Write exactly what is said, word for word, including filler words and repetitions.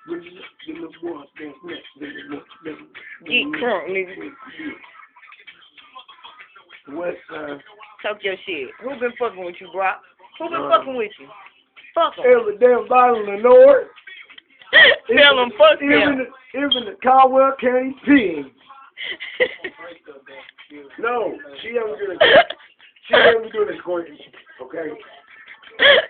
With the the little boy that's next. The little the Get crunk, nigga. West side. Talk your shit. Who been fucking with you, Brock? Who been Uh, fucking with you? Fuck 'em. Every damn bottle in the north. Tell 'em fuck even them. The, even the Caldwell County pig. No, she ain't gonna do it. She ain't gonna do it, Courtney. Okay.